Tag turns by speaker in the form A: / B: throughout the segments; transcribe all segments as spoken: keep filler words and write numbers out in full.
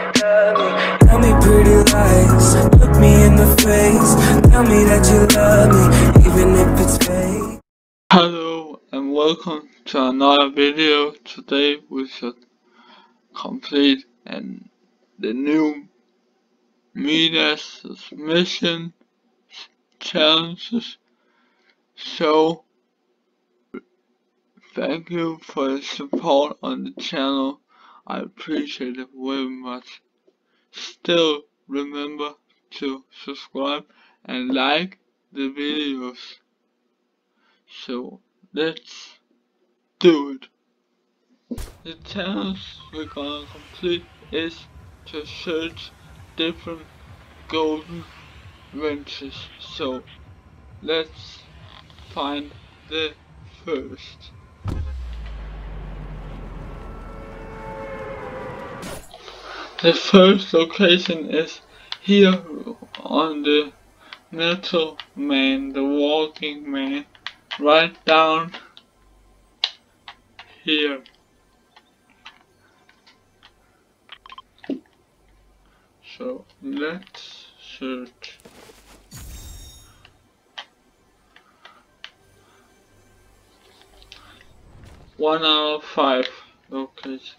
A: Tell me pretty lies, look me in the face. Tell me that you love me, even if it's fake.
B: Hello and welcome to another video. Today we should complete and the new Midas mission challenges. So thank you for the support on the channel. I appreciate it very much. Still remember to subscribe and like the videos. So let's do it. The challenge we're gonna complete is to search different golden wrenches. So let's find the first. The first location is here on the Metal Man, the Walking Man, right down here. So let's search. One out of five locations.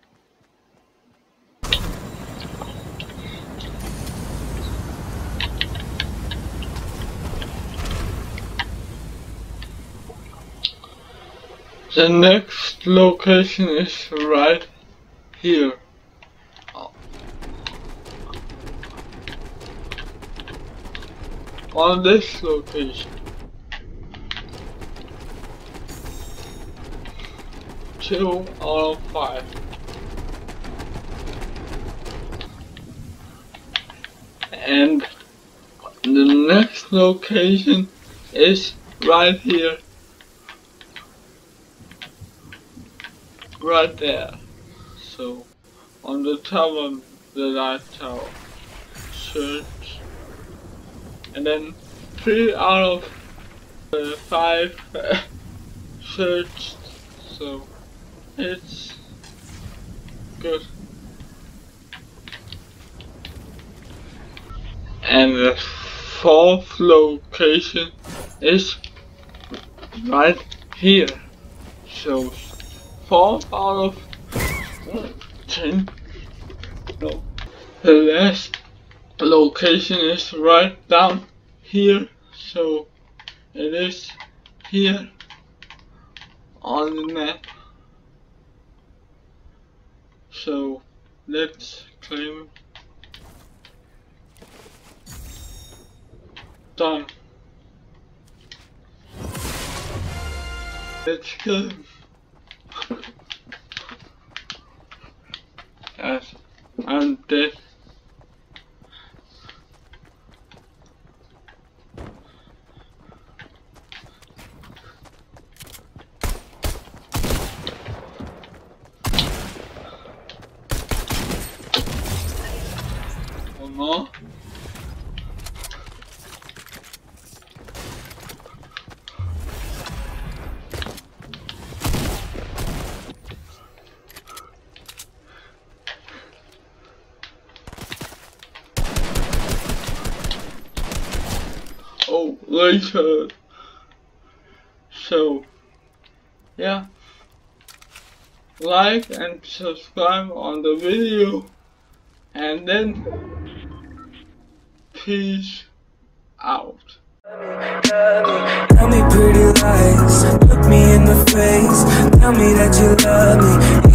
B: The next location is right here. On this location. Two out of five. And the next location is right here. Right there. So on the top of the light tower. Search. And then three out of uh, five uh, searched, so it's good. And the fourth location is right here. So four out of ten. No. The last location is right down here, so it is here on the map. So let's claim it. Done. Let's go. Yes, I'm dead. One more. Oh, later. So, yeah. Like and subscribe on the video. And then, peace out.
A: Tell me pretty lies, look me in the face. Tell me that you love me.